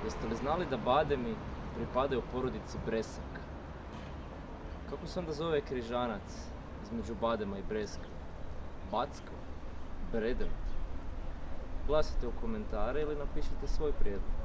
Jeste li znali da bademi pripadaju porodici bresaka? Kako se onda zove križanac između badema i breska? Backa? Breden? Glasite u komentare ili napišite svoj prijedlog.